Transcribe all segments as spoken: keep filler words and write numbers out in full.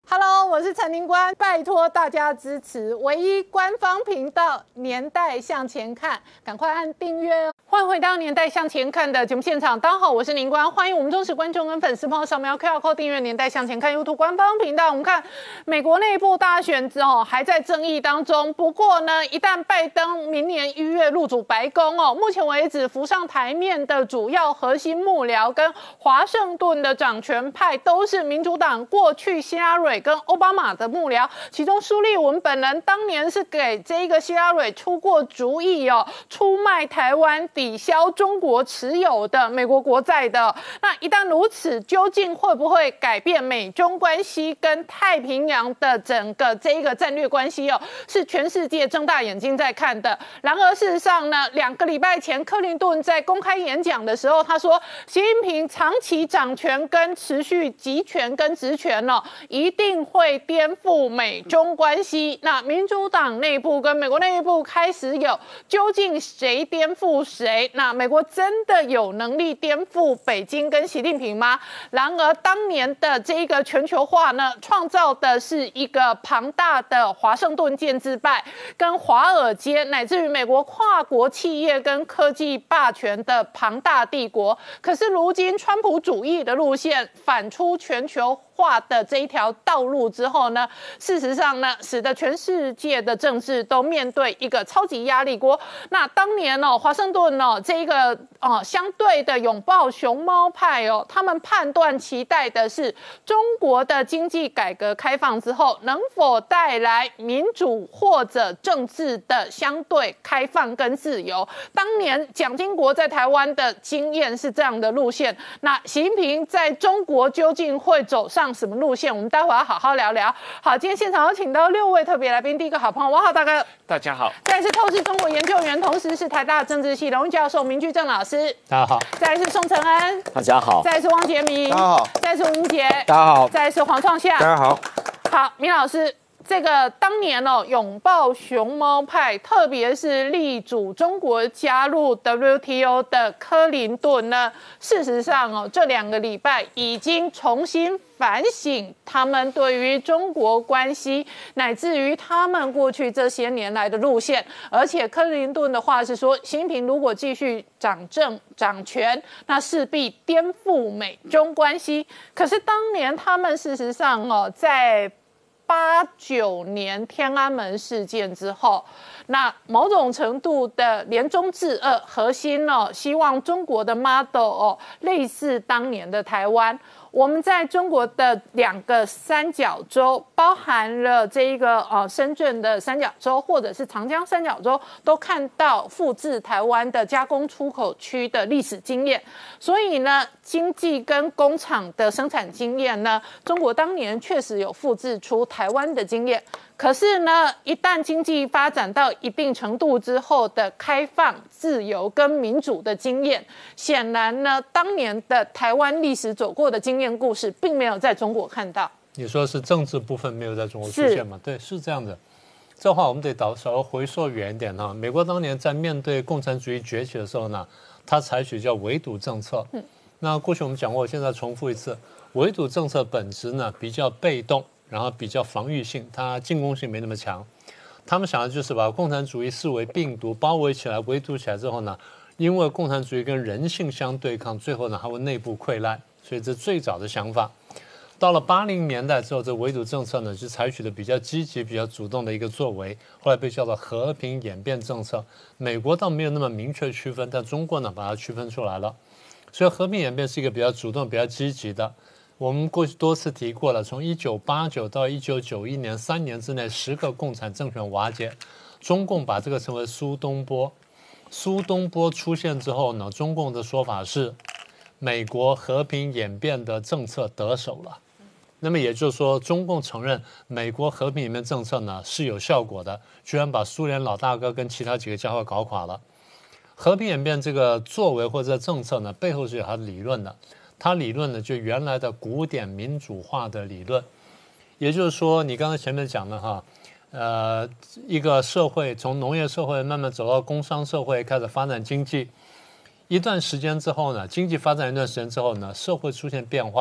Hello， 我是陈宁官，拜托大家支持唯一官方频道《年代向前看》，赶快按订阅哦！欢迎回到《年代向前看》的节目现场，大家好，我是宁官，欢迎我们忠实观众跟粉丝朋友扫描 Q R code 订阅《年代向前看》YouTube 官方频道。我们看美国内部大选之后还在争议当中，不过呢，一旦拜登明年一月入主白宫哦，目前为止浮上台面的主要核心幕僚跟华盛顿的掌权派都是民主党过去希拉蕊跟奥巴马的幕僚，其中苏利文本人当年是给这个希拉蕊出过主意哦，出卖台湾抵消中国持有的美国国债的。那一旦如此，究竟会不会改变美中关系跟太平洋的整个这一个战略关系哦？是全世界睁大眼睛在看的。然而事实上呢，两个礼拜前克林顿在公开演讲的时候，他说习近平长期掌权跟持续集权跟职权哦，一定会颠覆美中关系。那民主党内部跟美国内部开始有究竟谁颠覆谁？那美国真的有能力颠覆北京跟习近平吗？然而当年的这个全球化呢，创造的是一个庞大的华盛顿建制派跟华尔街乃至于美国跨国企业跟科技霸权的庞大帝国。可是如今川普主义的路线反出全球化的这一条道路之后呢，事实上呢，使得全世界的政治都面对一个超级压力锅。那当年哦，华盛顿哦，这一个哦相对的拥抱熊猫派哦，他们判断期待的是中国的经济改革开放之后，能否带来民主或者政治的相对开放跟自由。当年蒋经国在台湾的经验是这样的路线，那习近平在中国究竟会走上什么路线？我们待会要好好聊聊。好，今天现场有请到六位特别来宾，第一个好朋友王浩大哥， 大家好； 再来是透视中国研究员，同时是台大政治系荣誉教授明居正老师， 大家好； 再来是宋承恩， 大家好； 再来是汪洁民， 大家好； 再来是吴明杰， 大家好； 再来是黄创夏， 大家好。 好，明老师。这个当年哦，拥抱熊猫派，特别是力主中国加入 W T O 的克林顿呢，事实上哦，这两个礼拜已经重新反省他们对于中国关系，乃至于他们过去这些年来的路线。而且克林顿的话是说，习近平如果继续掌政掌权，那势必颠覆美中关系。可是当年他们事实上哦，在八九年天安门事件之后，那某种程度的联中制俄核心哦，希望中国的 model 哦，类似当年的台湾。我们在中国的两个三角洲，包含了这一个呃深圳的三角洲，或者是长江三角洲，都看到复制台湾的加工出口区的历史经验。所以呢，经济跟工厂的生产经验呢，中国当年确实有复制出台湾的经验。可是呢，一旦经济发展到一定程度之后的开放、自由跟民主的经验，显然呢，当年的台湾历史走过的经验故事，并没有在中国看到。 你说是政治部分没有在中国出现吗？对，是这样的。这话我们得倒稍微回溯远一点哈。美国当年在面对共产主义崛起的时候呢，它采取叫围堵政策。嗯，那过去我们讲过，现在重复一次，围堵政策本质呢比较被动。然后比较防御性，它进攻性没那么强。他们想的就是把共产主义视为病毒，包围起来、围堵起来之后呢，因为共产主义跟人性相对抗，最后呢还会内部溃烂。所以这最早的想法。到了八零年代之后，这围堵政策呢就采取的比较积极、比较主动的一个作为，后来被叫做和平演变政策。美国倒没有那么明确区分，但中国呢把它区分出来了。所以和平演变是一个比较主动、比较积极的。我们过去多次提过了，从一九八九到一九九一年三年之内，十个共产政权瓦解，中共把这个称为苏东波。苏东波出现之后呢，中共的说法是，美国和平演变的政策得手了。那么也就是说，中共承认美国和平演变政策呢是有效果的，居然把苏联老大哥跟其他几个家伙搞垮了。和平演变这个作为或者政策呢，背后是有它的理论的。它理论呢，就原来的古典民主化的理论，也就是说，你刚才前面讲的哈，呃，一个社会从农业社会慢慢走到工商社会，开始发展经济，一段时间之后呢，经济发展一段时间之后呢，社会出现变化，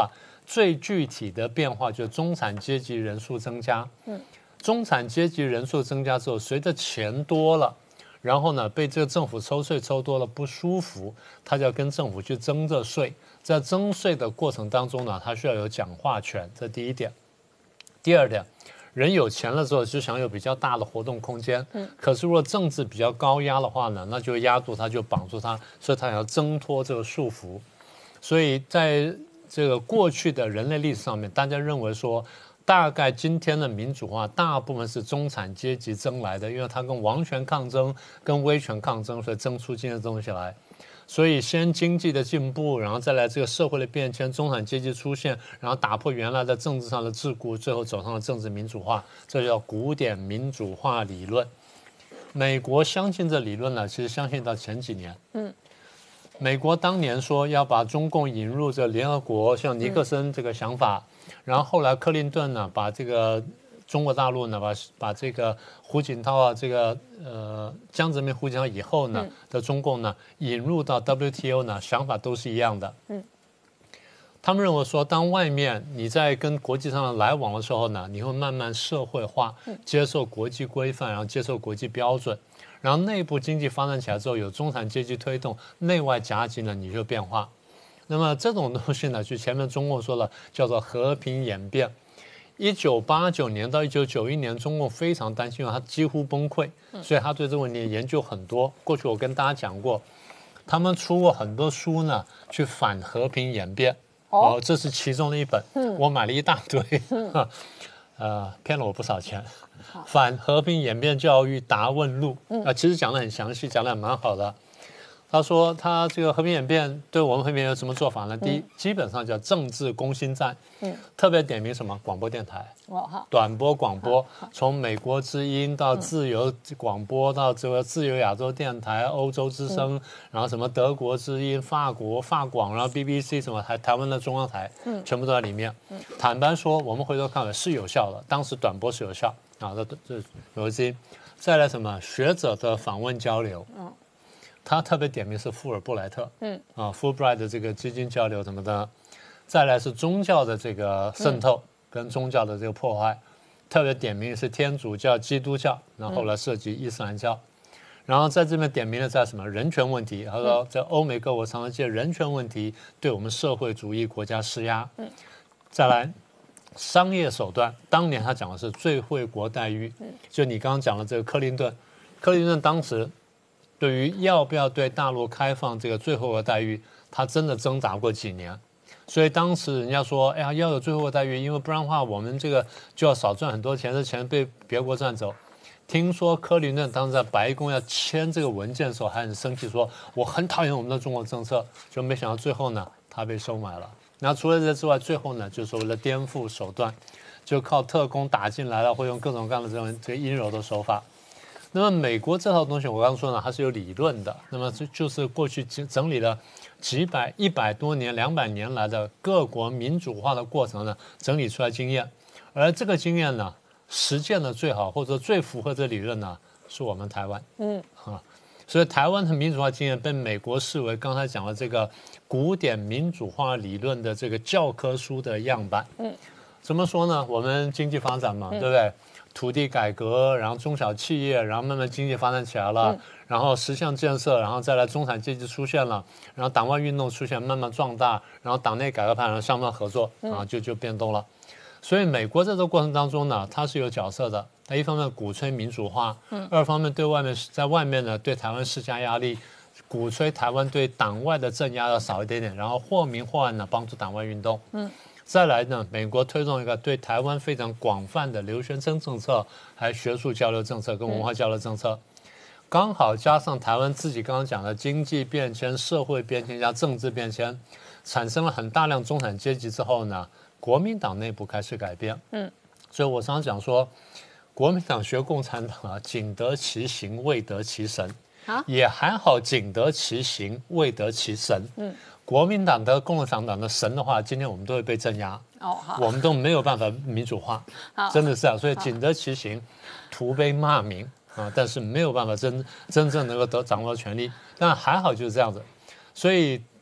最具体的变化就是中产阶级人数增加。嗯，中产阶级人数增加之后，随着钱多了，然后呢被这个政府抽税抽多了不舒服，他就要跟政府去征这税。在征税的过程当中呢，他需要有讲话权，这第一点。第二点，人有钱了之后就想有比较大的活动空间，嗯，可是如果政治比较高压的话呢，那就压住他，就绑住他，所以他想要挣脱这个束缚。所以在这个过去的人类历史上面，大家认为说，大概今天的民主化大部分是中产阶级争来的，因为他跟王权抗争、跟威权抗争，所以争出今天的东西来。所以先经济的进步，然后再来这个社会的变迁，中产阶级出现，然后打破原来的政治上的桎梏，最后走上了政治民主化，这叫古典民主化理论。美国相信这理论呢，其实相信到前几年。嗯，美国当年说要把中共引入这联合国，像尼克森这个想法，嗯、然后后来克林顿呢，把这个中国大陆呢，把把这个胡锦涛啊，这个呃江泽民、胡锦涛以后呢、嗯、的中共呢，引入到 W T O 呢，想法都是一样的。嗯，他们认为说，当外面你在跟国际上来往的时候呢，你会慢慢社会化，接受国际规范，然后接受国际标准，然后内部经济发展起来之后，有中产阶级推动，内外夹击呢，你就变化。那么这种东西呢，就前面中共说了，叫做和平演变。一九八九年到一九九一年，中共非常担心，因为它几乎崩溃，所以他对这个问题研究很多。过去我跟大家讲过，他们出过很多书呢，去反和平演变。哦，呃、这是其中的一本，嗯、我买了一大堆，嗯、呃，骗了我不少钱。反和平演变教育答问录，啊、呃，其实讲得很详细，讲得蛮好的。他说他这个和平演变对我们和平有什么做法呢？第一，基本上叫政治攻心战，嗯，特别点名什么广播电台，短波广播，从美国之音到自由广播到这个自由亚洲电台、欧洲之声，然后什么德国之音、法国法广，然后 B B C 什么台台湾的中央台，嗯，全部都在里面。坦白说，我们回头看来是有效的，当时短波是有效啊，这这有之音。再来什么学者的访问交流，嗯。他特别点名是富尔布莱特，嗯啊，Fulbright 的这个基金交流什么的，再来是宗教的这个渗透跟宗教的这个破坏，特别点名是天主教、基督教，然后后来涉及伊斯兰教，然后在这边点名的在什么人权问题，他说在欧美各国常常借人权问题对我们社会主义国家施压，嗯，再来商业手段，当年他讲的是最惠国待遇，就你刚刚讲的这个克林顿，克林顿当时。对于要不要对大陆开放这个最惠国待遇，他真的挣扎过几年，所以当时人家说，哎呀，要有最惠国待遇，因为不然的话，我们这个就要少赚很多钱，这钱被别国赚走。听说克林顿当时在白宫要签这个文件的时候，还很生气，说我很讨厌我们的中国政策，就没想到最后呢，他被收买了。那除了这之外，最后呢，就所谓的颠覆手段，就靠特工打进来了，会用各种各样的这种这个阴柔的手法。那么美国这套东西，我刚刚说呢，它是有理论的。那么这就是过去整理了几百、一百多年、两百年来的各国民主化的过程呢，整理出来经验。而这个经验呢，实践的最好或者最符合这理论呢，是我们台湾。嗯啊，所以台湾的民主化经验被美国视为刚才讲的这个古典民主化理论的这个教科书的样板。嗯，怎么说呢？我们经济发展嘛，对不对？土地改革，然后中小企业，然后慢慢经济发展起来了，嗯、然后十项建设，然后再来中产阶级出现了，然后党外运动出现，慢慢壮大，然后党内改革派，然后双方合作，然后就就变动了。所以美国在这个过程当中呢，它是有角色的。它一方面鼓吹民主化，嗯、二方面对外面在外面呢对台湾施加压力，鼓吹台湾对党外的镇压要少一点点，然后或明或暗呢帮助党外运动。嗯。再来呢，美国推动一个对台湾非常广泛的留学生政策，还有学术交流政策跟文化交流政策，刚好加上台湾自己刚刚讲的经济变迁、社会变迁加政治变迁，产生了很大量中产阶级之后呢，国民党内部开始改变。嗯，所以我常常讲说，国民党学共产党啊，仅得其行，未得其神。啊，也还好，仅得其行，未得其神。嗯。国民党的共产党的神的话，今天我们都会被镇压，哦，我们都没有办法民主化，真的是啊，所以仅得其行，徒悲骂名啊，但是没有办法真真正能够得掌握权力，但还好就是这样子，所以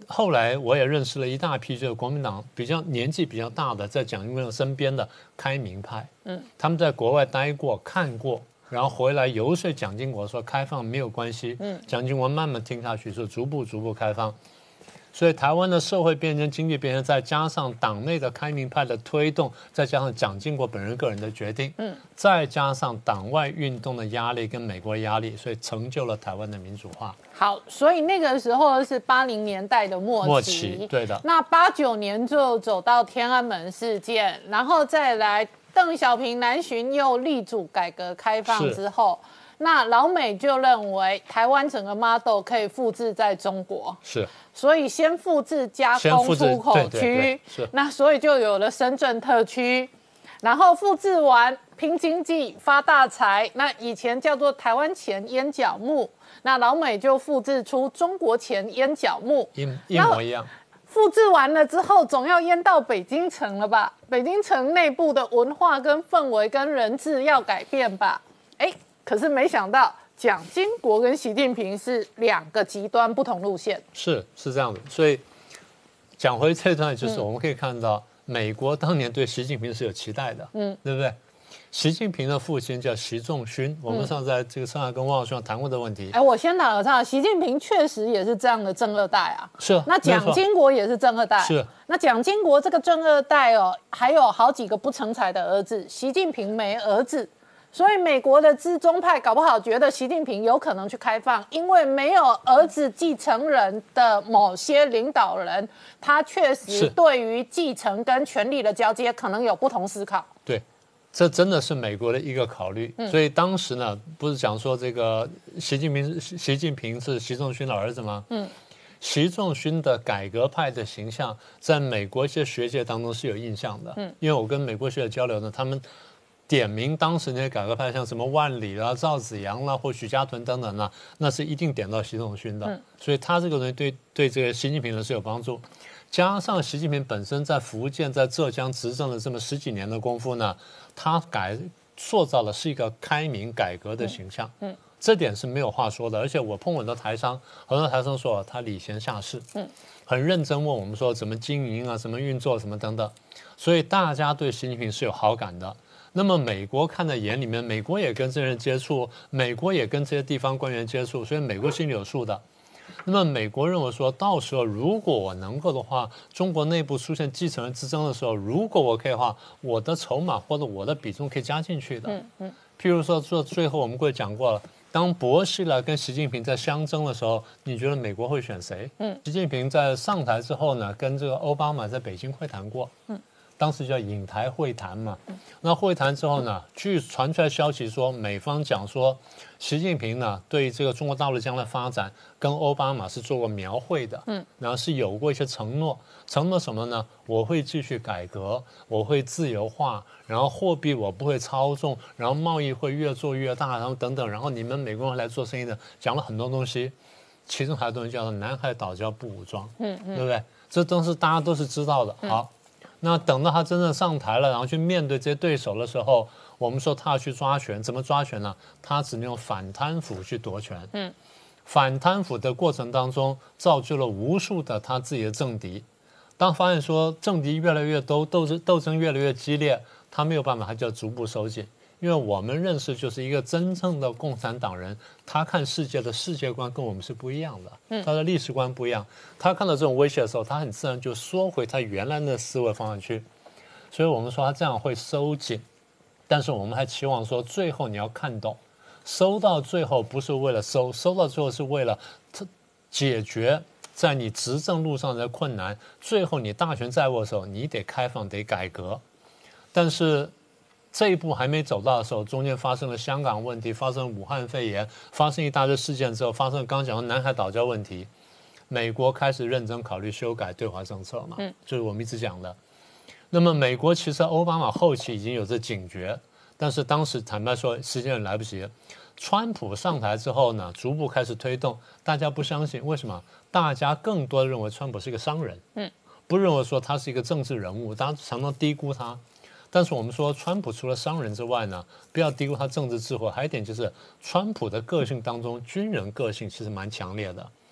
后来我也认识了一大批就是国民党比较年纪比较大的，在蒋经国身边的开明派，嗯，他们在国外待过看过，然后回来游说蒋经国说开放没有关系，嗯，蒋经国慢慢听下去，说逐步逐步开放。所以台湾的社会变迁、经济变迁，再加上党内的开明派的推动，再加上蒋经国本人个人的决定，嗯，再加上党外运动的压力跟美国压力，所以成就了台湾的民主化。 好，所以那个时候是八零年代的末期， 末期对的。 那八九年就走到天安门事件，然后再来邓小平南巡又力主改革开放之后。那老美就认为台湾整个 model 可以复制在中国， 是， 所以先复制加工出口区， 对对对是， 那所以就有了深圳特区，然后复制完拼经济发大财，那以前叫做台湾钱烟角木，那老美就复制出中国钱烟角木， 一一模一样。 复制完了之后，总要淹到北京城了吧？北京城内部的文化跟氛围跟人治要改变吧？哎。可是没想到，蒋经国跟习近平是两个极端不同路线。 是是这样的，所以讲回这段，就是我们可以看到，美国当年对习近平是有期待的，嗯，对不对？习近平的父亲叫习仲勋，我们上次在这个上海跟汪老师谈过的问题。 哎，我先打个岔，习近平确实也是这样的正二代啊。 是。 那蒋经国也是正二代。 是。 那蒋经国这个正二代哦，还有好几个不成才的儿子，习近平没儿子。所以美国的资中派搞不好觉得习近平有可能去开放，因为没有儿子继承人的某些领导人，他确实对于继承跟权力的交接可能有不同思考。 对，这真的是美国的一个考虑。嗯、所以当时呢，不是讲说这个习近平习近平是习仲勋的儿子吗？嗯，习仲勋的改革派的形象，在美国一些学界当中是有印象的。嗯，因为我跟美国学者交流呢，他们点名当时那些改革派，像什么万里啦、赵紫阳啦或许家屯等等啦，那是一定点到习仲勋的。嗯、所以他这个东西对对这个习近平呢是有帮助。加上习近平本身在福建、在浙江执政了这么十几年的功夫呢，他改塑造的是一个开明改革的形象。嗯，嗯这点是没有话说的。而且我碰很多台商，很多台商说他礼贤下士，嗯，很认真问我们说怎么经营啊、怎么运作、什么等等。所以大家对习近平是有好感的。那么美国看在眼里面，美国也跟这些人接触，美国也跟这些地方官员接触，所以美国心里有数的。那么美国认为说，到时候如果我能够的话，中国内部出现继承人之争的时候，如果我可以的话，我的筹码或者我的比重可以加进去的。嗯嗯。譬如说，做最后我们会讲过了，当薄熙来跟习近平在相争的时候，你觉得美国会选谁？嗯。习近平在上台之后呢，跟这个奥巴马在北京会谈过。嗯。当时叫引台会谈嘛，那会谈之后呢，据传出来消息说，美方讲说，习近平呢对这个中国大陆将来发展跟奥巴马是做过描绘的，嗯，然后是有过一些承诺，承诺什么呢？我会继续改革，我会自由化，然后货币我不会操纵，然后贸易会越做越大，然后等等，然后你们美国人来做生意的，讲了很多东西，其中还有东西叫做南海岛礁不武装，嗯嗯，对不对？这都是大家都是知道的，好。那等到他真正上台了，然后去面对这些对手的时候，我们说他要去抓权，怎么抓权呢？他只能用反贪腐去夺权。嗯，反贪腐的过程当中，造就了无数的他自己的政敌。当发现说政敌越来越多，斗争斗争越来越激烈，他没有办法，他就要逐步收紧。因为我们认识就是一个真正的共产党人，他看世界的世界观跟我们是不一样的，他的历史观不一样。他看到这种威胁的时候，他很自然就缩回他原来的思维方向去。所以我们说他这样会收紧，但是我们还期望说最后你要看懂，收到最后不是为了收，收到最后是为了解决在你执政路上的困难。最后你大权在握的时候，你得开放，得改革。但是这一步还没走到的时候，中间发生了香港问题，发生了武汉肺炎，发生一大堆事件之后，发生了刚刚讲的南海岛礁问题，美国开始认真考虑修改对华政策嘛，嗯，就是我们一直讲的。那么美国其实奥巴马后期已经有这警觉，但是当时坦白说时间也来不及。川普上台之后呢，逐步开始推动，大家不相信，为什么？大家更多认为川普是一个商人，嗯，不认为说他是一个政治人物，大家常常低估他。但是我们说，川普除了商人之外呢，不要低估他政治智慧。还有一点就是，川普的个性当中，军人个性其实蛮强烈的。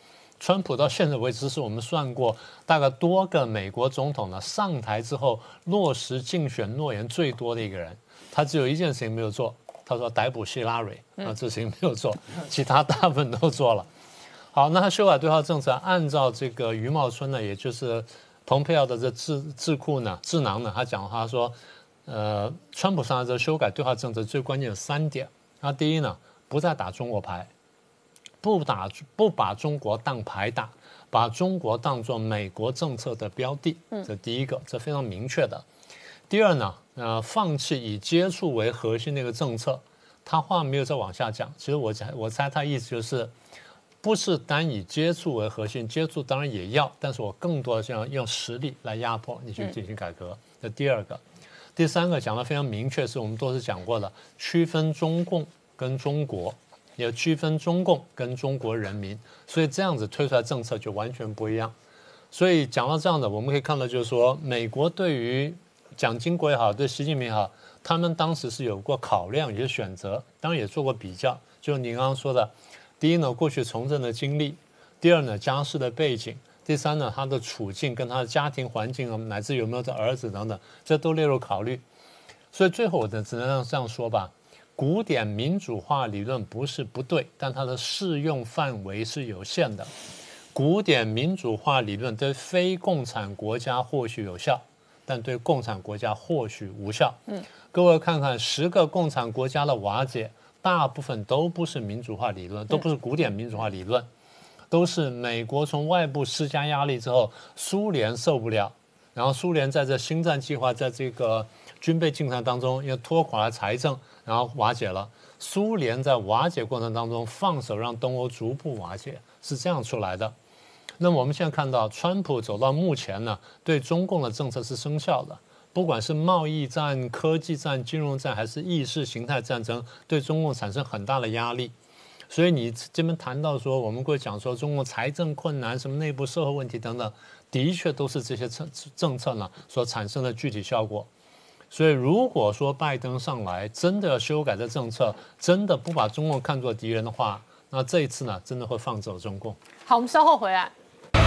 川普到现在为止是我们算过大概多个美国总统呢上台之后落实竞选诺言最多的一个人，他只有一件事情没有做，他说逮捕希拉蕊，啊，这事情没有做，其他大部分都做了。好，那他修改对华政策，按照这个余茂春呢，也就是蓬佩奥的这智智库呢智囊呢，他讲他说，呃，川普上来之后修改对华政策最关键有三点。那第一呢，不再打中国牌。不打不把中国当牌打，把中国当作美国政策的标的，这第一个，这非常明确的。第二呢，呃，放弃以接触为核心的一个政策，他话没有再往下讲。其实我我猜他意思就是，不是单以接触为核心，接触当然也要，但是我更多的是要用实力来压迫你去进行改革。这第二个，第三个讲得非常明确，是我们都是讲过的，区分中共跟中国。也区分中共跟中国人民，所以这样子推出来政策就完全不一样。所以讲到这样的，我们可以看到，就是说，美国对于蒋经国也好，对习近平也好，他们当时是有过考量，有些选择，当然也做过比较。就你刚刚说的，第一呢，过去从政的经历；第二呢，家世的背景；第三呢，他的处境跟他的家庭环境，乃至有没有的儿子等等，这都列入考虑。所以最后我呢，只能这样说吧。古典民主化理论不是不对，但它的适用范围是有限的。古典民主化理论对非共产国家或许有效，但对共产国家或许无效。嗯，各位看看十个共产国家的瓦解，大部分都不是民主化理论，都不是古典民主化理论，都是美国从外部施加压力之后，苏联受不了，然后苏联在这星战计划，在这个军备竞赛当中，因为拖垮了财政。然后瓦解了，苏联在瓦解过程当中放手让东欧逐步瓦解，是这样出来的。那么我们现在看到，川普走到目前呢，对中共的政策是生效的，不管是贸易战、科技战、金融战，还是意识形态战争，对中共产生很大的压力。所以你这边谈到说，我们会讲说中共财政困难、什么内部社会问题等等，的确都是这些政政策呢所产生的具体效果。所以，如果说拜登上来真的要修改这政策，真的不把中共看作敌人的话，那这一次呢，真的会放走中共。 好，我们稍后回来。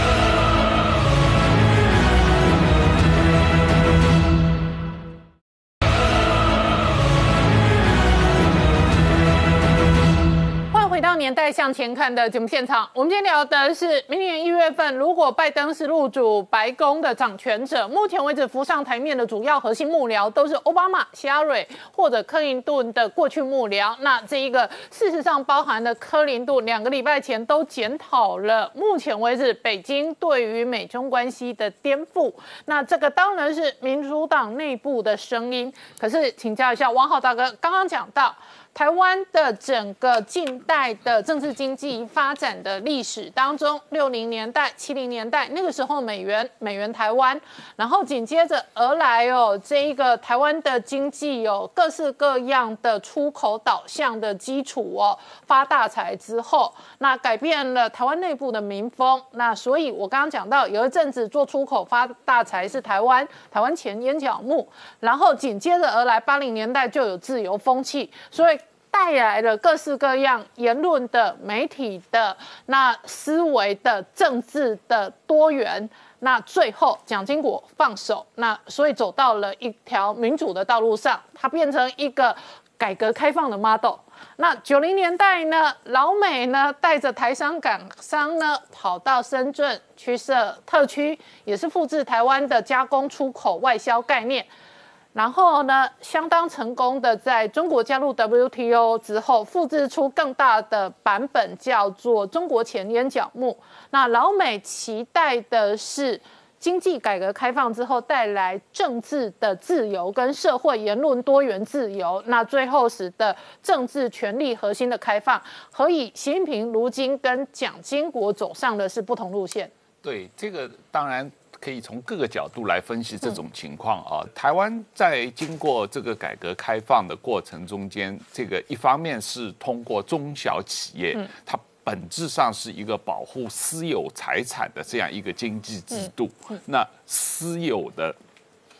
回到年代向前看的节目现场，我们今天聊的是明年一月份，如果拜登是入主白宫的掌权者，目前为止浮上台面的主要核心幕僚都是奥巴马、希拉蕊或者克林顿的过去幕僚。那这一个事实上包含了克林顿两个礼拜前都检讨了目前为止北京对于美中关系的颠覆。那这个当然是民主党内部的声音。可是请教一下王浩大哥，刚刚讲到台湾的整个近代的政治经济发展的历史当中，六零年代、七零年代那个时候美元美元台湾，然后紧接着而来哦，这一个台湾的经济有各式各样的出口导向的基础哦，发大财之后，那改变了台湾内部的民风。那所以我刚刚讲到，有一阵子做出口发大财是台湾台湾前烟角木，然后紧接着而来八零年代就有自由风气，所以带来了各式各样言论的、媒体的、那思维的、政治的多元。那最后蒋经国放手，那所以走到了一条民主的道路上，它变成一个改革开放的 model。那九零年代呢，老美呢带着台商港商呢跑到深圳去设特区，也是复制台湾的加工出口外销概念。然后呢，相当成功的在中国加入 W T O 之后，复制出更大的版本，叫做中国前烟角木。那老美期待的是经济改革开放之后带来政治的自由跟社会言论多元自由，那最后使得政治权力核心的开放。何以习近平如今跟蒋经国走上的是不同路线？ 对，这个当然可以从各个角度来分析这种情况啊。台湾在经过这个改革开放的过程中间，这个一方面是通过中小企业，嗯、它本质上是一个保护私有财产的这样一个经济制度。嗯嗯、那私有的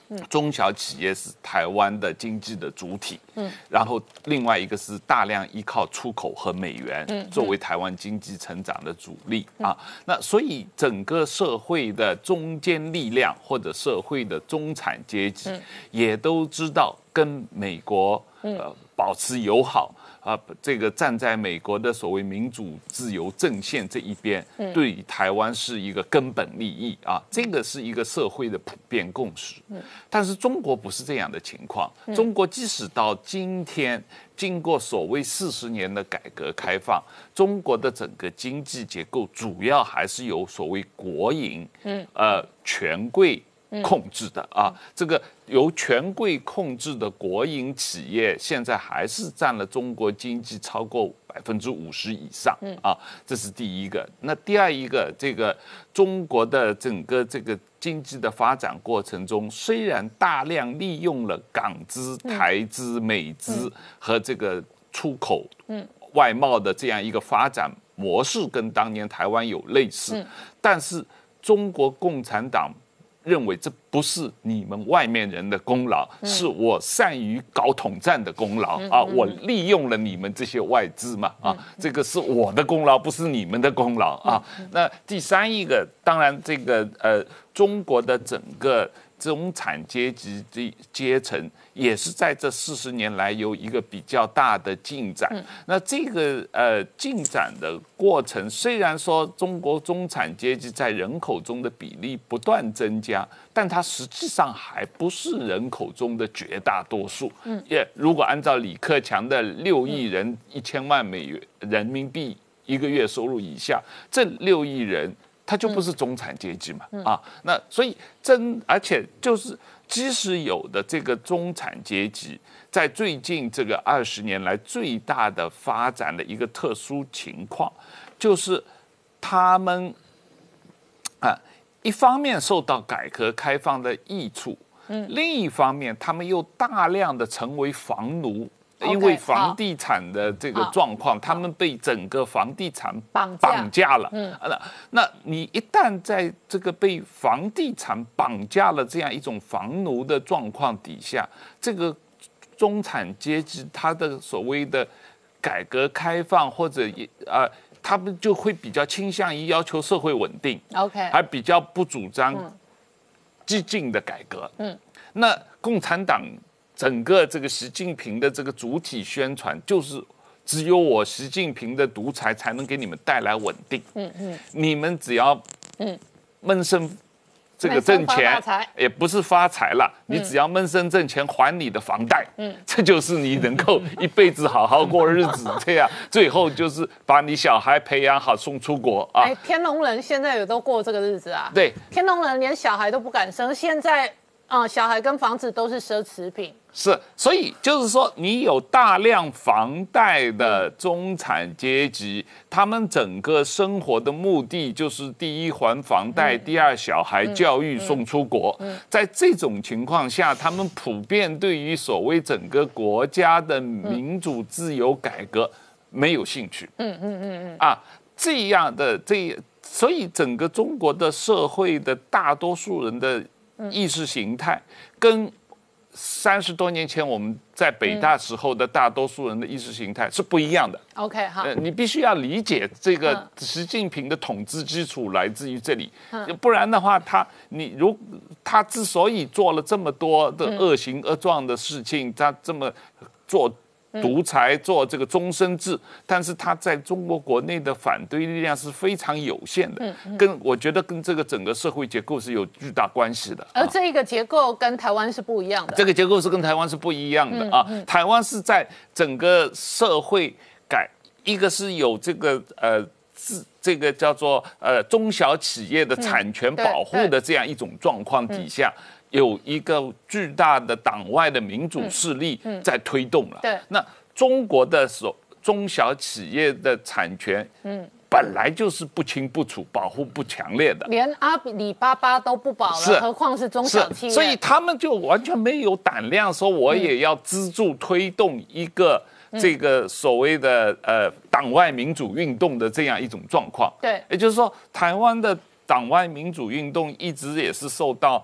中小企业是台湾的经济的主体，嗯，然后另外一个是大量依靠出口和美元作为台湾经济成长的主力啊。那所以整个社会的中坚力量或者社会的中产阶级也都知道跟美国呃保持友好。啊，这个站在美国的所谓民主自由阵线这一边，对台湾是一个根本利益啊，这个是一个社会的普遍共识。但是中国不是这样的情况，中国即使到今天，经过所谓四十年的改革开放，中国的整个经济结构主要还是由所谓国营，呃，权贵控制的啊，这个由权贵控制的国营企业，现在还是占了中国经济超过百分之五十以上啊，这是第一个。那第二一个，这个中国的整个这个经济的发展过程中，虽然大量利用了港资、台资、美资和这个出口、外贸的这样一个发展模式，跟当年台湾有类似，但是中国共产党认为这不是你们外面人的功劳，嗯、是我善于搞统战的功劳、嗯、啊！嗯、我利用了你们这些外资嘛啊，嗯、这个是我的功劳，不是你们的功劳啊。嗯、那第三一个，当然这个呃，中国的整个中产阶级的阶层也是在这四十年来有一个比较大的进展。嗯、那这个呃进展的过程，虽然说中国中产阶级在人口中的比例不断增加，但它实际上还不是人口中的绝大多数。嗯，也如果按照李克强的六亿人一千万美元人民币一个月收入以下，这六亿人。它就不是中产阶级嘛，嗯、啊，那所以真而且就是即使有的这个中产阶级，在最近这个二十年来最大的发展的一个特殊情况，就是他们啊，一方面受到改革开放的益处，嗯，另一方面他们又大量的成为房奴。因为房地产的这个状况，他们被整个房地产绑架了。嗯，那那你一旦在这个被房地产绑架了这样一种房奴的状况底下，这个中产阶级他的所谓的改革开放或者呃，他们就会比较倾向于要求社会稳定。OK， 还比较不主张激进的改革。嗯，那共产党。整个这个习近平的这个主体宣传就是只有我习近平的独裁才能给你们带来稳定。嗯嗯，你们只要嗯闷声这个挣钱，也不是发财了，你只要闷声挣钱还你的房贷，嗯，这就是你能够一辈子好好过日子。这样最后就是把你小孩培养好送出国啊。 哎，天龙人现在也都过这个日子啊。 对， 天龙人连小孩都不敢生，现在。啊、嗯，小孩跟房子都是奢侈品。 是，所以就是说，你有大量房贷的中产阶级，他们整个生活的目的就是第一还房贷，嗯、第二小孩教育送出国。嗯嗯、在这种情况下，他们普遍对于所谓整个国家的民主自由改革没有兴趣。嗯嗯嗯嗯。啊，这样的这，所以整个中国的社会的大多数人的。意识形态跟三十多年前我们在北大时候的大多数人的意识形态是不一样的。 OK， 好、呃， 你必须要理解这个习近平的统治基础来自于这里，嗯、不然的话，他你如他之所以做了这么多的恶行恶状的事情，他这么做。独裁做这个终身制，但是他在中国国内的反对力量是非常有限的，跟我觉得跟这个整个社会结构是有巨大关系的。 而这一个结构跟台湾是不一样的。 这个结构是跟台湾是不一样的啊，台湾是在整个社会改，一个是有这个呃。是这个叫做呃中小企业的产权保护的这样一种状况底下，有一个巨大的党外的民主势力在推动了。对，那中国的所中小企业的产权，嗯，本来就是不清不楚、保护不强烈的， 连阿里巴巴都不保了，何况是中小企业？ 所以他们就完全没有胆量说我也要资助推动一个。这个所谓的呃党外民主运动的这样一种状况， 对， 也就是说，台湾的党外民主运动一直也是受到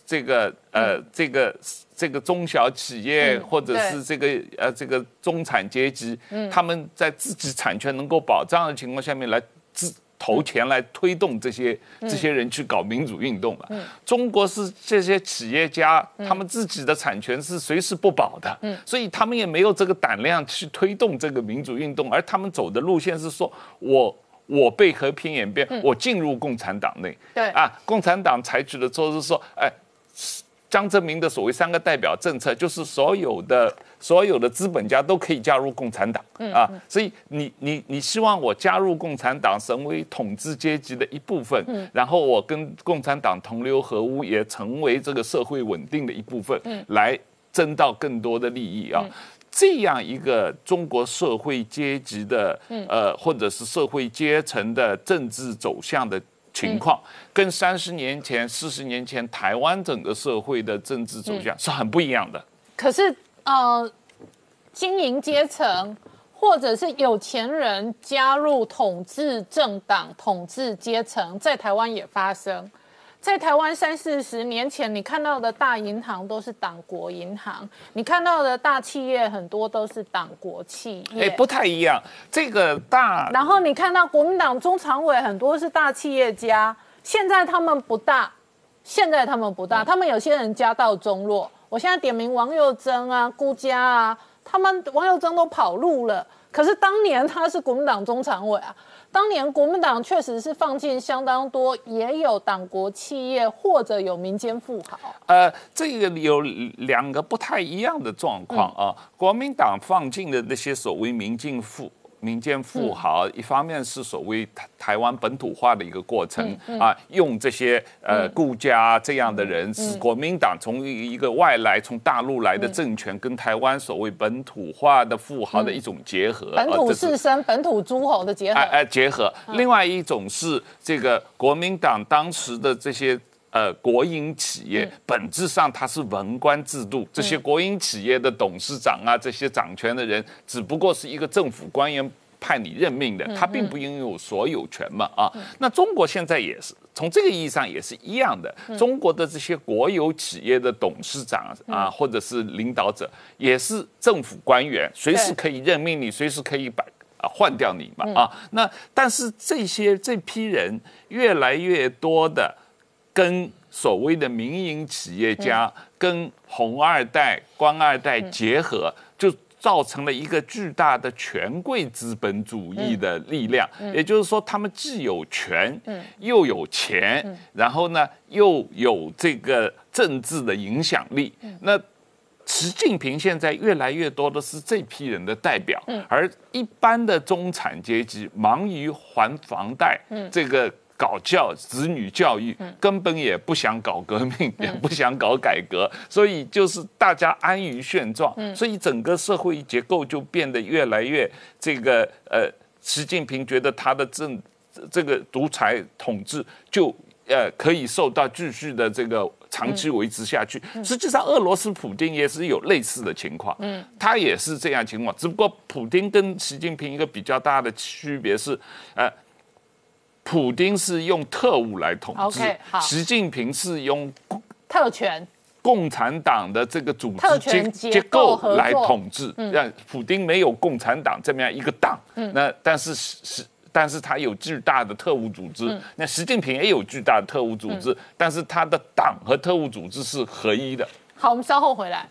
这个呃这个这个中小企业或者是这个呃这个中产阶级，他们在自己产权能够保障的情况下面来自。投钱来推动这些这些人去搞民主运动了。嗯、中国是这些企业家，他们自己的产权是随时不保的，嗯、所以他们也没有这个胆量去推动这个民主运动，而他们走的路线是说，我我被和平演变，嗯、我进入共产党内。 对啊， 共产党采取的措施是说，哎。江泽民的所谓三个代表政策，就是所有的所有的资本家都可以加入共产党、嗯、啊，所以你你你希望我加入共产党，成为统治阶级的一部分，嗯、然后我跟共产党同流合污，也成为这个社会稳定的一部分，嗯、来争到更多的利益啊。嗯这样一个中国社会阶级的呃，或者是社会阶层的政治走向的情况，跟三十年前、四十年前台湾整个社会的政治走向是很不一样的。 可是呃，精英阶层或者是有钱人加入统治政党、统治阶层，在台湾也发生。在台湾三四十年前，你看到的大银行都是党国银行，你看到的大企业很多都是党国企业， 哎，不太一样。这个大， 然后你看到国民党中常委很多是大企业家，现在他们不大，现在他们不大，他们有些人家道中落。我现在点名王佑珍啊、顾家啊，他们王佑珍都跑路了，可是当年他是国民党中常委啊。当年国民党确实是放进相当多，也有党国企业或者有民间富豪。 呃，这个有两个不太一样的状况啊。嗯、国民党放进的那些所谓民间富民间富豪，嗯、一方面是所谓台台湾本土化的一个过程、嗯嗯、啊，用这些呃顾家这样的人，使、嗯、国民党从一个外来从大陆来的政权，跟台湾所谓本土化的富豪的一种结合， 嗯、本土士绅、本土诸侯的结合，哎、 呃呃、结合。嗯、另外一种是这个国民党当时的这些。呃，国营企业、嗯、本质上它是文官制度，这些国营企业的董事长啊，这些掌权的人，只不过是一个政府官员派你任命的，他并不拥有所有权嘛啊。嗯、那中国现在也是从这个意义上也是一样的，嗯、中国的这些国有企业的董事长啊，嗯、或者是领导者，也是政府官员，随时可以任命你，随时可以把。啊，换掉你嘛啊。嗯、那但是这些这批人越来越多的。跟所谓的民营企业家、嗯、跟红二代、官二代结合，嗯、就造成了一个巨大的权贵资本主义的力量。嗯、也就是说，他们既有权，嗯、又有钱，嗯、然后呢，又有这个政治的影响力。嗯、那习近平现在越来越多的是这批人的代表，嗯、而一般的中产阶级忙于还房贷，嗯、这个。搞教子女教育，根本也不想搞革命，嗯、也不想搞改革，所以就是大家安于现状，嗯、所以整个社会结构就变得越来越这个呃，习近平觉得他的政这个独裁统治就呃可以受到继续的这个长期维持下去。嗯、实际上，俄罗斯普丁也是有类似的情况，嗯、他也是这样情况，只不过普丁跟习近平一个比较大的区别是，呃。普丁是用特务来统治， okay, 习近平是用特权、 共产党的这个组织结构来统治。让、嗯、普丁没有共产党这么样一个党，嗯、那但是是但是他有巨大的特务组织。嗯、那习近平也有巨大的特务组织，嗯、但是他的党和特务组织是合一的。 好，我们稍后回来。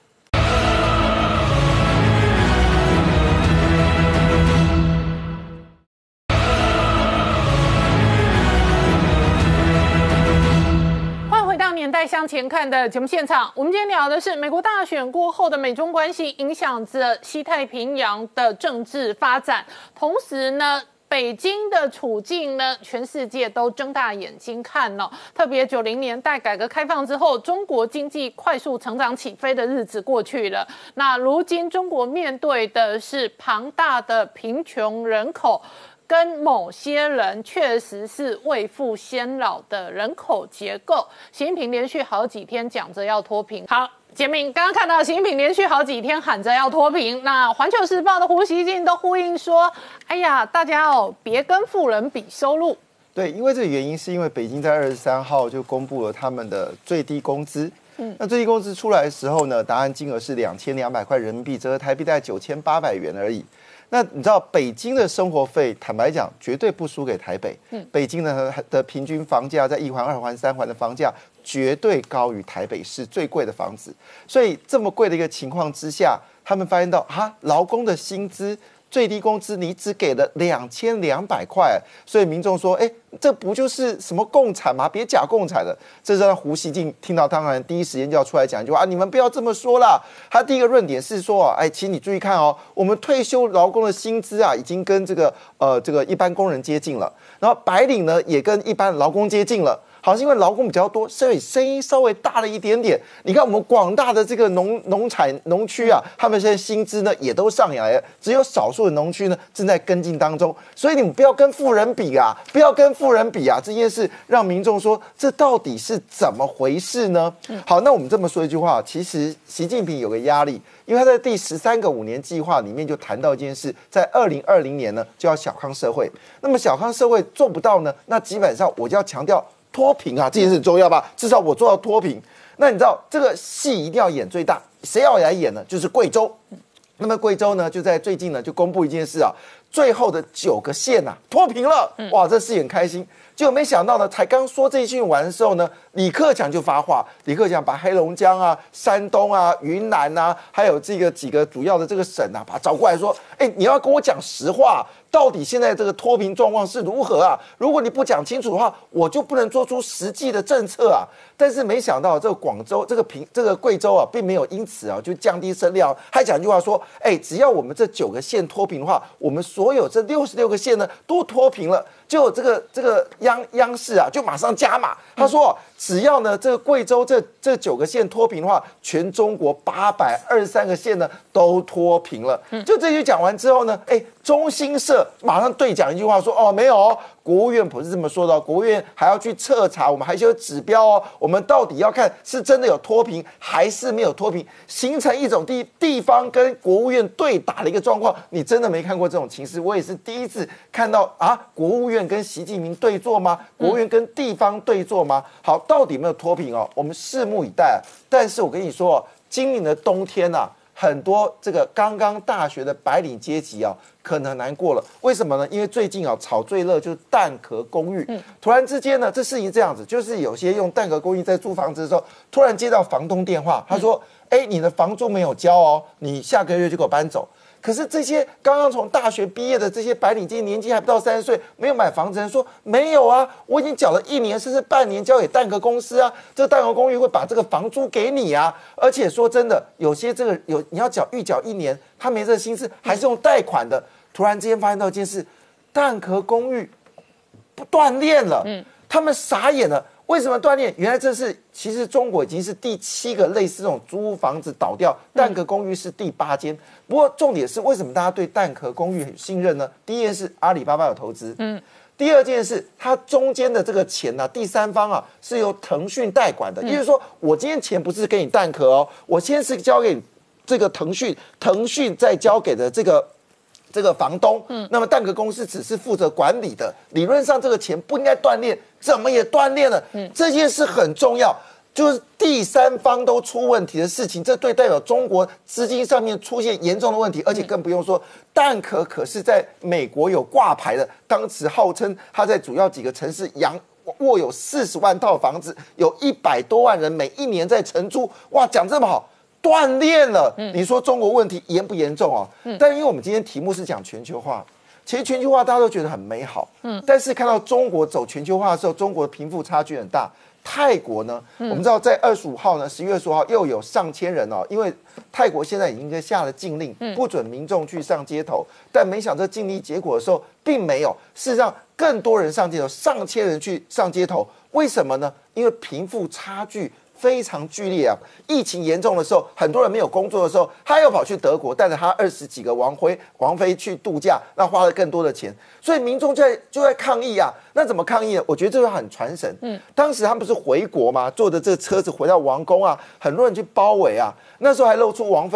年代向前看的节目现场，我们今天聊的是美国大选过后的美中关系影响着西太平洋的政治发展，同时呢，北京的处境呢，全世界都睁大眼睛看了。特别九零年代改革开放之后，中国经济快速成长起飞的日子过去了。那如今中国面对的是庞大的贫穷人口。跟某些人确实是未富先老的人口结构，习近平连续好几天讲着要脱贫。好，杰明刚刚看到习近平连续好几天喊着要脱贫，那《环球时报》的胡锡进都呼应说：“哎呀，大家哦，别跟富人比收入。” 对，因为这个原因是因为北京在二十三号就公布了他们的最低工资。 嗯，那最低工资出来的时候呢，答案金额是两千两百块人民币，折合台币大概九千八百元而已。那你知道北京的生活费，坦白讲绝对不输给台北。嗯，北京的的平均房价在一环、二环、三环的房价绝对高于台北市最贵的房子。所以这么贵的一个情况之下，他们发现到哈，劳工的薪资最低工资你只给了两千两百块，所以民众说，哎，这不就是什么共产吗？别假共产了。这让胡锡进听到，当然第一时间就要出来讲一句话啊，你们不要这么说啦。他第一个论点是说，哎，请你注意看哦，我们退休劳工的薪资啊，已经跟这个呃这个一般工人接近了，然后白领呢也跟一般劳工接近了。好，是因为劳工比较多，所以声音稍微大了一点点。你看我们广大的这个农农产农区啊，他们现在薪资呢也都上来了，只有少数的农区呢正在跟进当中。所以你们不要跟富人比啊，不要跟富人比啊，这件事让民众说这到底是怎么回事呢？好，那我们这么说一句话，其实习近平有个压力，因为他在第十三个五年计划里面就谈到一件事，在二零二零年呢就要小康社会。那么小康社会做不到呢，那基本上我就要强调脱贫啊，这件事很重要吧？至少我做到脱贫。那你知道这个戏一定要演最大，谁要来演呢？就是贵州。那么贵州呢，就在最近呢就公布一件事啊，最后的九个县啊脱贫了，哇，这事很开心。结果没想到呢，才刚说这一句完的时候呢，李克强就发话，李克强把黑龙江啊、山东啊、云南啊，还有这个几个主要的这个省啊，把他找过来说，哎，你要跟我讲实话。到底现在这个脱贫状况是如何啊？如果你不讲清楚的话，我就不能做出实际的政策啊。但是没想到这个广州、这个平、这个贵州啊，并没有因此啊就降低声量，还讲一句话说：哎，只要我们这九个县脱贫的话，我们所有这六十六个县呢都脱贫了。就这个这个央央视啊，就马上加码，他说，只要呢这个贵州这这九个县脱贫的话，全中国八百二十三个县呢都脱贫了。就这句讲完之后呢，哎，中新社马上对讲一句话说，哦，没有哦，国务院不是这么说的，国务院还要去彻查，我们还是有指标哦，我们到底要看是真的有脱贫还是没有脱贫，形成一种地地方跟国务院对打的一个状况。你真的没看过这种情势，我也是第一次看到啊，国务院跟习近平对坐吗？国务院跟地方对坐吗？好，到底有没有脱贫哦？我们拭目以待。但是我跟你说，今年的冬天啊，很多这个刚刚大学的白领阶级啊，可能难过了。为什么呢？因为最近啊，炒最热就是蛋壳公寓。嗯、突然之间呢，这事情这样子，就是有些用蛋壳公寓在租房子的时候，突然接到房东电话，他说：“哎、嗯，你的房租没有交哦，你下个月就给我搬走。”可是这些刚刚从大学毕业的这些白领阶级，年纪还不到三十岁，没有买房子的人说没有啊，我已经缴了一年甚至半年交给蛋壳公司啊，这个蛋壳公寓会把这个房租给你啊。而且说真的，有些这个有你要缴预缴一年，他没这个心思，还是用贷款的。突然之间发现到一件事，蛋壳公寓不断链了，嗯，他们傻眼了。为什么断裂？原来这是其实中国已经是第七个类似这种租屋房子倒掉，蛋壳公寓是第八间。不过重点是为什么大家对蛋壳公寓很信任呢？第一件事，阿里巴巴有投资，嗯，第二件事，它中间的这个钱呢、啊，第三方啊是由腾讯代管的，也就是说，我今天钱不是给你蛋壳哦，我先是交给这个腾讯，腾讯再交给的这个。这个房东，嗯，那么蛋壳公司只是负责管理的，理论上这个钱不应该断裂，怎么也断裂了？嗯，这件事很重要，就是第三方都出问题的事情，这对代表中国资金上面出现严重的问题，而且更不用说，蛋壳可是在美国有挂牌的，当时号称它在主要几个城市扬。握有四十万套房子，有一百多万人每一年在承租，哇，讲这么好。断裂了，你说中国问题严不严重哦？嗯、但因为我们今天题目是讲全球化，其实全球化大家都觉得很美好，嗯，但是看到中国走全球化的时候，中国的贫富差距很大。泰国呢，嗯、我们知道在二十五号呢，十一月二十五号又有上千人哦，因为泰国现在已经下了禁令，不准民众去上街头，但没想这禁令结果的时候，并没有，事实上更多人上街头，上千人去上街头，为什么呢？因为贫富差距。非常剧烈啊！疫情严重的时候，很多人没有工作的时候，他又跑去德国，带着他二十几个王妃王妃去度假，那花了更多的钱，所以民众就在就在抗议啊！那怎么抗议呢？我觉得这个很传神。嗯，当时他们不是回国吗？坐着这个车子回到王宫啊，很多人去包围啊。那时候还露出王妃很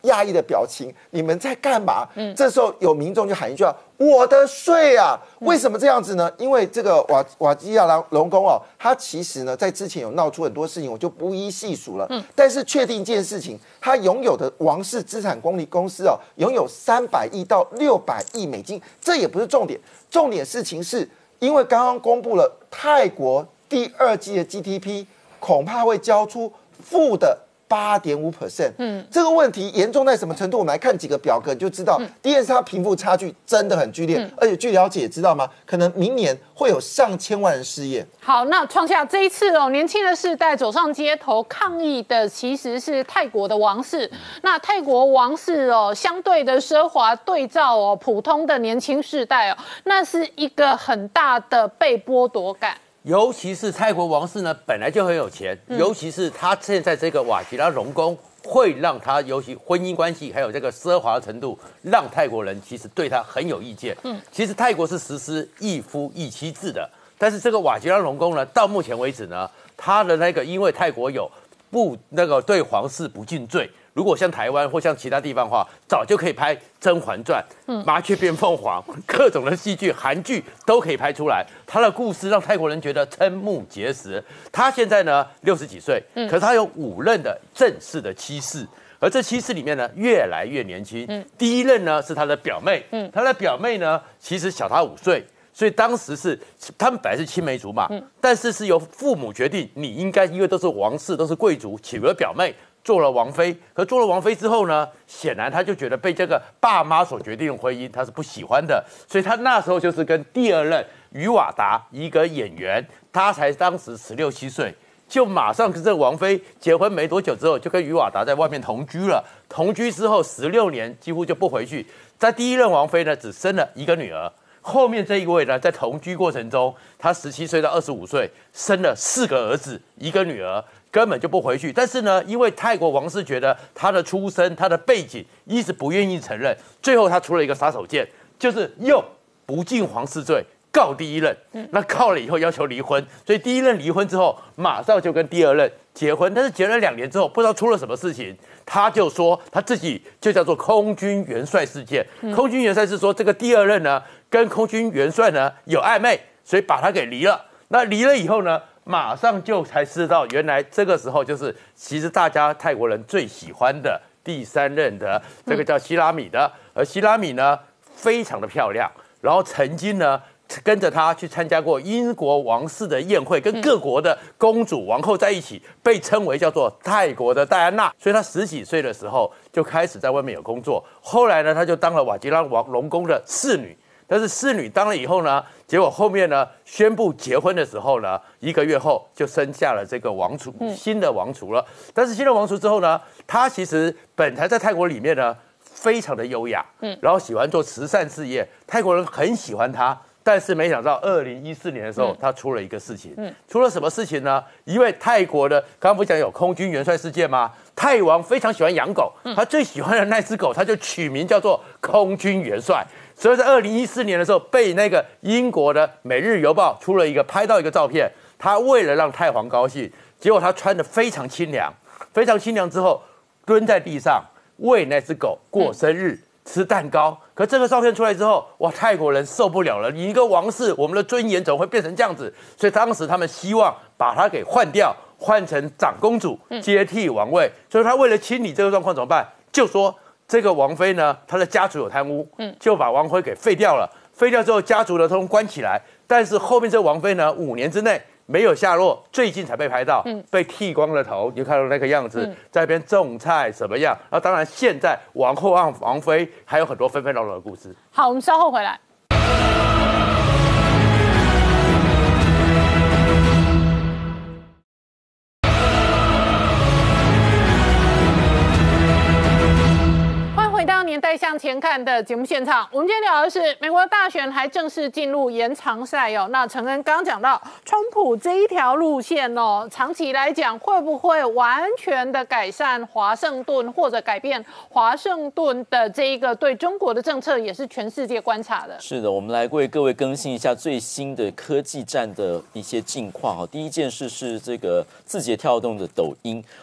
讶异的表情，你们在干嘛？嗯，这时候有民众就喊一句啊：“我的税啊！”为什么这样子呢？因为这个瓦瓦基亚龙宫哦，他其实呢在之前有闹出很多事情，我就不一细数了。嗯，但是确定一件事情，他拥有的王室资产管理公司哦，拥有三百亿到六百亿美金，这也不是重点，重点事情是因为刚刚公布了泰国第二季的 G D P 恐怕会交出负的。八点五 percent， 嗯，这个问题严重在什么程度？我们来看几个表格你就知道。嗯、第一是它贫富差距真的很剧烈，嗯、而且据了解知道吗？可能明年会有上千万人失业。 好，那创下这一次哦，年轻的世代走上街头抗议的其实是泰国的王室。那泰国王室哦，相对的奢华对照哦普通的年轻世代哦，那是一个很大的被剥夺感。 尤其是泰国王室呢，本来就很有钱，嗯、尤其是他现在这个瓦吉拉龙宫，会让他尤其婚姻关系还有这个奢华程度，让泰国人其实对他很有意见。嗯，其实泰国是实施一夫一妻制的，但是这个瓦吉拉龙宫呢，到目前为止呢，他的那个因为泰国有不那个对皇室不敬罪。如果像台湾或像其他地方的话，早就可以拍《甄嬛传》、《麻雀变凤凰》各种的戏剧、韩剧都可以拍出来。他的故事让泰国人觉得瞠目结舌。他现在呢六十几岁，可是他有五任的正式的妻室，而这妻室里面呢越来越年轻。第一任呢是他的表妹，他的表妹呢其实小他五岁。所以当时是他们本来是青梅竹马，但是是由父母决定，你应该因为都是王室，都是贵族，娶了表妹。做了王妃，可做了王妃之后呢，显然他就觉得被这个爸妈所决定的婚姻他是不喜欢的，所以他那时候就是跟第二任于瓦达一个演员，他才当时十六七岁，就马上跟这个王妃结婚没多久之后，就跟于瓦达在外面同居了。同居之后十六年几乎就不回去，在第一任王妃呢只生了一个女儿。后面这一位呢，在同居过程中，他十七岁到二十五岁，生了四个儿子，一个女儿，根本就不回去。但是呢，因为泰国王室觉得他的出身、他的背景一直不愿意承认，最后他出了一个杀手锏，就是用不敬皇室罪告第一任。那告了以后要求离婚，所以第一任离婚之后，马上就跟第二任结婚。但是结了两年之后，不知道出了什么事情。他就说他自己就叫做空军元帅事件。嗯、空军元帅是说这个第二任呢跟空军元帅呢有暧昧，所以把他给离了。那离了以后呢，马上就才知道原来这个时候就是其实大家泰国人最喜欢的第三任的这个叫希拉米的，而希拉米呢非常的漂亮，然后曾经呢。跟着他去参加过英国王室的宴会，跟各国的公主王后在一起，被称为叫做泰国的戴安娜。所以他十几岁的时候就开始在外面有工作，后来呢他就当了瓦吉拉王龙宫的侍女。但是侍女当了以后呢，结果后面呢宣布结婚的时候呢，一个月后就生下了这个王储，新的王储了。但是新的王储之后呢，他其实本来在泰国里面呢非常的优雅，嗯，然后喜欢做慈善事业，泰国人很喜欢他。但是没想到，二零一四年的时候，他出了一个事情。嗯，出了什么事情呢？因为泰国的刚刚不讲有空军元帅事件吗？泰王非常喜欢养狗，他最喜欢的那只狗，他就取名叫做空军元帅。所以在二零一四年的时候，被那个英国的《每日邮报》出了一个拍到一个照片，他为了让泰皇高兴，结果他穿得非常清凉，非常清凉之后，蹲在地上喂那只狗过生日。嗯吃蛋糕，可这个照片出来之后，哇，泰国人受不了了！你一个王室，我们的尊严怎么会变成这样子？所以当时他们希望把他给换掉，换成长公主接替王位。嗯、所以他为了清理这个状况怎么办？就说这个王妃呢，她的家族有贪污，嗯，就把王妃给废掉了。废掉之后，家族的通通关起来。但是后面这个王妃呢，五年之内没有下落，最近才被拍到，嗯、被剃光了头，你就看到那个样子，嗯、在那边种菜什么样？那当然，现在王后和王妃还有很多纷纷扰扰的故事。 好，我们稍后回来。年代向前看的节目现场，我们今天聊的是美国大选还正式进入延长赛哦。那承恩刚刚讲到，川普这一条路线哦，长期来讲会不会完全的改善华盛顿，或者改变华盛顿的这一个对中国的政策，也是全世界观察的。 是的，我们来为各位更新一下最新的科技战的一些近况哈。第一件事是这个字节跳动的抖音，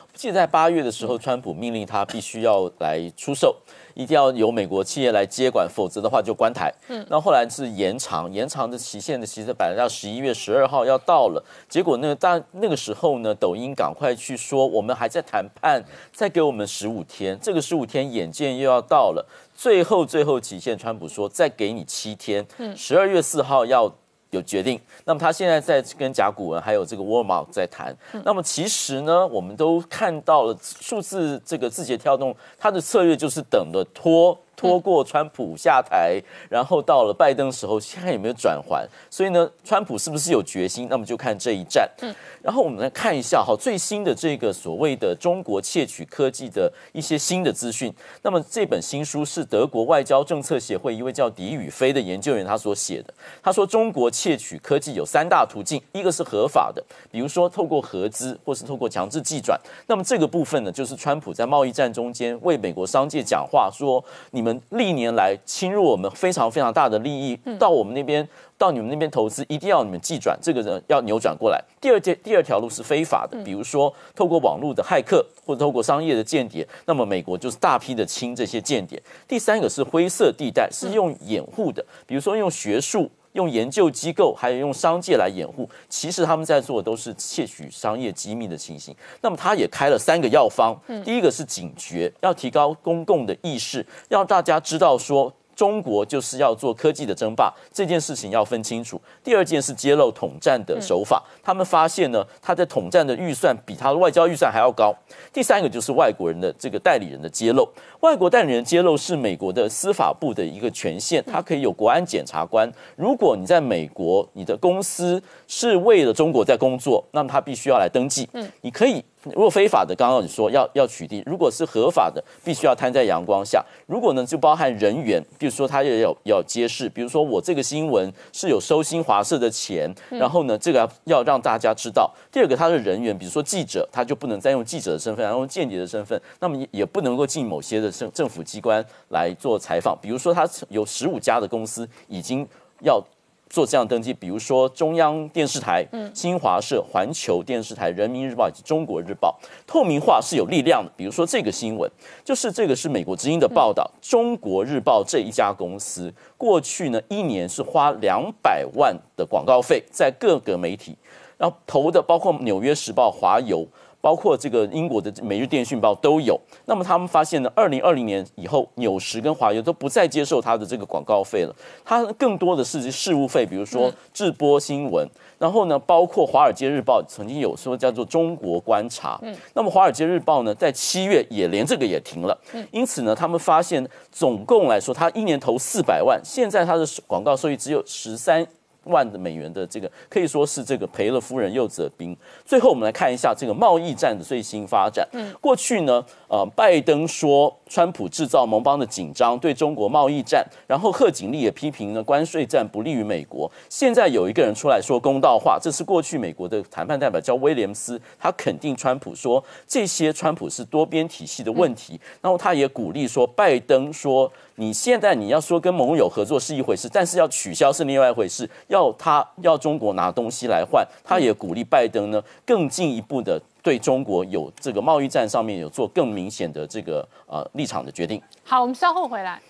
记得在八月的时候，川普命令他必须要来出售，一定要由美国企业来接管，否则的话就关台。嗯，那后来是延长，延长的期限的其实本来到十一月十二号要到了，结果呢，当那个时候呢，抖音赶快去说我们还在谈判，再给我们十五天，这个十五天眼见又要到了，最后最后期限，川普说再给你七天，十二月四号要有决定。那么他现在在跟甲骨文还有这个沃尔玛在谈。那么其实呢，我们都看到了数字这个字节跳动，它的策略就是等着拖。拖过川普下台，然后到了拜登时候，现在有没有转圜？所以呢，川普是不是有决心？那么就看这一战。嗯，然后我们来看一下哈，最新的这个所谓的中国窃取科技的一些新的资讯。那么这本新书是德国外交政策协会一位叫狄宇飞的研究员他所写的。他说，中国窃取科技有三大途径，一个是合法的，比如说透过合资或是透过强制技转。那么这个部分呢，就是川普在贸易战中间为美国商界讲话，说你们历年来侵入我们非常非常大的利益，到我们那边到你们那边投资，一定要你们技转，这个呢要扭转过来。第二第二条路是非法的，比如说透过网络的骇客或者透过商业的间谍，那么美国就是大批的清这些间谍。第三个是灰色地带，是用掩护的，比如说用学术。用研究机构还有用商界来掩护，其实他们在做的都是窃取商业机密的情形。那么他也开了三个药方，第一个是警觉，要提高公共的意识，让大家知道说中国就是要做科技的争霸，这件事情要分清楚。第二件是揭露统战的手法，他们发现呢，他在统战的预算比他的外交预算还要高。第三个就是外国人的这个代理人的揭露，外国代理人揭露是美国的司法部的一个权限，它可以有国安检察官。如果你在美国，你的公司是为了中国在工作，那么他必须要来登记。嗯，你可以。如果非法的，刚刚你说要要取缔；如果是合法的，必须要摊在阳光下。如果呢，就包含人员，比如说他也有要揭示，比如说我这个新闻是有收新华社的钱，然后呢，这个要让大家知道。第二个，他的人员，比如说记者，他就不能再用记者的身份，然后用间谍的身份，那么也不能够进某些的政政府机关来做采访。比如说，他有十五家的公司已经要。做这样登记，比如说中央电视台、新华社、环球电视台、人民日报以及中国日报，透明化是有力量的。比如说这个新闻，就是这个是美国之音的报道，中国日报这一家公司过去呢一年是花两百万的广告费在各个媒体，然后投的包括纽约时报、华邮。包括这个英国的《每日电讯报》都有。那么他们发现呢，二零二零年以后，纽时跟华邮都不再接受它的这个广告费了，它更多的是事务费，比如说制播新闻。然后呢，包括《华尔街日报》曾经有说叫做中国观察。嗯，那么《华尔街日报》呢，在七月也连这个也停了。嗯，因此呢，他们发现总共来说，它一年投四百万，现在它的广告收益只有十三。万的美元的这个可以说是这个赔了夫人又折兵。最后我们来看一下这个贸易战的最新发展。嗯，过去呢，呃，拜登说川普制造盟邦的紧张，对中国贸易战，然后贺锦丽也批评呢关税战不利于美国。现在有一个人出来说公道话，这是过去美国的谈判代表叫威廉斯，他肯定川普说这些川普是多边体系的问题，嗯、然后他也鼓励说拜登说。你现在你要说跟盟友合作是一回事，但是要取消是另外一回事。要他要中国拿东西来换，他也鼓励拜登呢更进一步的对中国有这个贸易战上面有做更明显的这个呃立场的决定。 好，我们稍后回来。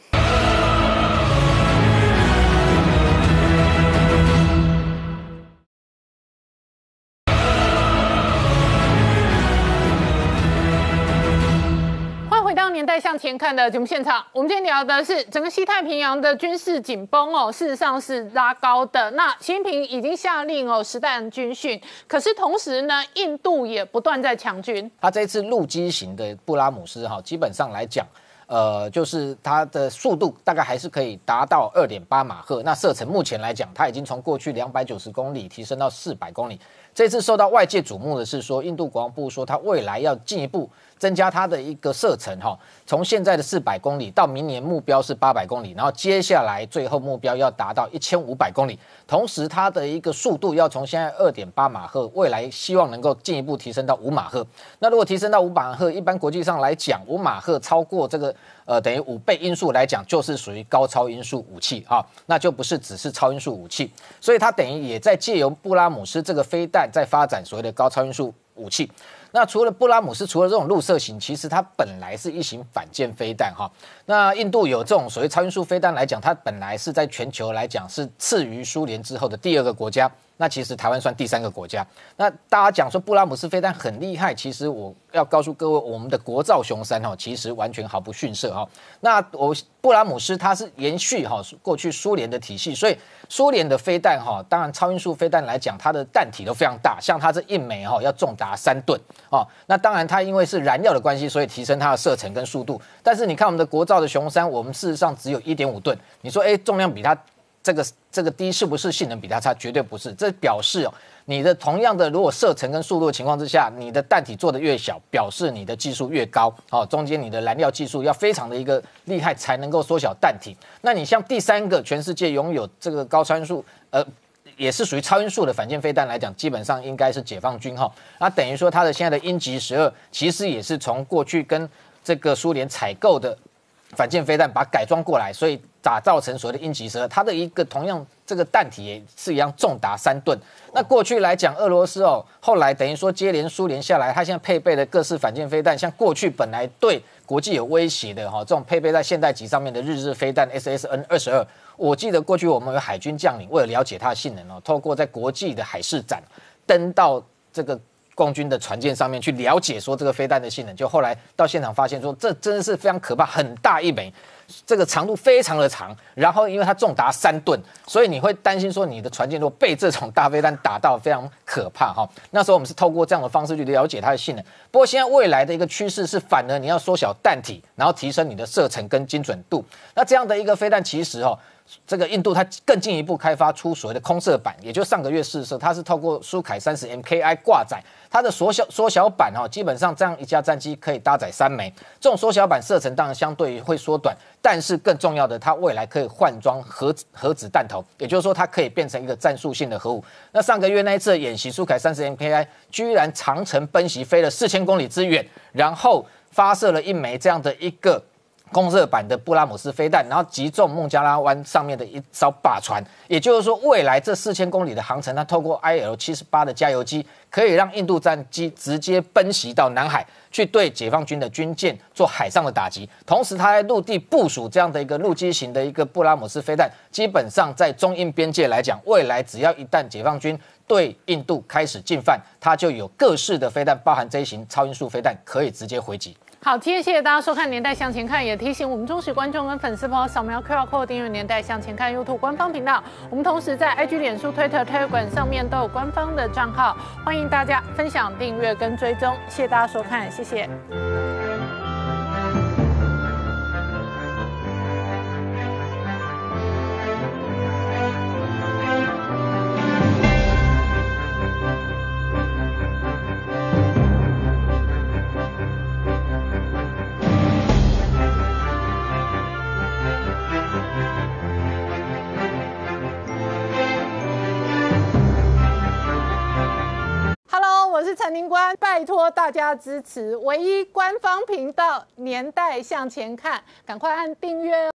回到年代向前看的节目现场，我们今天聊的是整个西太平洋的军事紧绷哦，事实上是拉高的。那习近平已经下令哦实弹军训，可是同时呢，印度也不断在强军。 他这次陆基型的布拉姆斯哈，基本上来讲。呃，就是它的速度大概还是可以达到 二点八马赫，那射程目前来讲，它已经从过去两百九十公里提升到四百公里。这次受到外界瞩目的是说，印度国防部说它未来要进一步增加它的一个射程哈，从现在的四百公里到明年目标是八百公里，然后接下来最后目标要达到一千五百公里。同时，它的一个速度要从现在 二点八马赫，未来希望能够进一步提升到五马赫。那如果提升到五马赫，一般国际上来讲，五马赫超过这个呃等于五倍音速来讲，就是属于高超音速武器啊，那就不是只是超音速武器。所以它等于也在借由布拉姆斯这个飞弹，在发展所谓的高超音速武器。 那除了布拉姆斯，除了这种陆射型，其实它本来是一型反舰飞弹哈。那印度有这种所谓超音速飞弹来讲，它本来是在全球来讲是次于苏联之后的第二个国家。那其实台湾算第三个国家。那大家讲说布拉姆斯飞弹很厉害，其实我要告诉各位，我们的国造雄三哈，其实完全毫不逊色哈。那我布拉姆斯它是延续哈过去苏联的体系，所以苏联的飞弹哈，当然超音速飞弹来讲，它的弹体都非常大，像它这一枚哈要重达三吨哦。那当然它因为是燃料的关系，所以提升它的射程跟速度。但是你看我们的国造的雄三，我们事实上只有 一点五吨，你说哎重量比它这个这个低是不是性能比它差？绝对不是。这表示哦，你的同样的如果射程跟速度的情况之下，你的弹体做得越小，表示你的技术越高。哦，中间你的燃料技术要非常的一个厉害，才能够缩小弹体。那你像第三个全世界拥有这个高超音速，呃。也是属于超音速的反舰飞弹来讲，基本上应该是解放军哈。那等于说它的现在的鹰击十二，其实也是从过去跟这个苏联采购的反舰飞弹把它改装过来，所以打造成所谓的鹰击十二。它的一个同样这个弹体也是一样重达三吨。那过去来讲，俄罗斯哦，后来等于说接连苏联下来，它现在配备的各式反舰飞弹，像过去本来对国际有威胁的哈，这种配备在现代级上面的日式飞弹 S S N 二十二。我记得过去我们有海军将领为了了解它的性能哦，透过在国际的海事展登到这个共军的船舰上面去了解说这个飞弹的性能，就后来到现场发现说这真的是非常可怕，很大一枚，这个长度非常的长，然后因为它重达三吨，所以你会担心说你的船舰如果被这种大飞弹打到，非常可怕哈。那时候我们是透过这样的方式去了解它的性能。不过现在未来的一个趋势是，反而你要缩小弹体，然后提升你的射程跟精准度。那这样的一个飞弹其实哦。这个印度它更进一步开发出所谓的空射版，也就上个月试射，它是透过苏凯三十 M K I 挂载，它的缩小缩小版哈，基本上这样一架战机可以搭载三枚。这种缩小版射程当然相对会缩短，但是更重要的，它未来可以换装核核子弹头，也就是说它可以变成一个战术性的核武。那上个月那一次的演习，苏凯三十 M K I 居然长程奔袭飞了四千公里之远，然后发射了一枚这样的一个。空射版的布拉姆斯飞弹，然后击中孟加拉湾上面的一艘靶船，也就是说，未来这四千公里的航程，它透过 I L 七十八的加油机，可以让印度战机直接奔袭到南海，去对解放军的军舰做海上的打击。同时，它在陆地部署这样的一个陆基型的一个布拉姆斯飞弹，基本上在中印边界来讲，未来只要一旦解放军对印度开始进犯，它就有各式的飞弹，包含这一型超音速飞弹，可以直接回击。 好，今天谢谢大家收看《年代向前看》，也提醒我们忠实观众跟粉丝朋友扫描 Q R code 订阅《年代向前看》YouTube 官方频道。我们同时在 I G、脸书、Twitter、Telegram 上面都有官方的账号，欢迎大家分享、订阅跟追踪。谢谢大家收看，谢谢。我是陈宁官，拜托大家支持唯一官方频道《年代向前看》，赶快按订阅哦。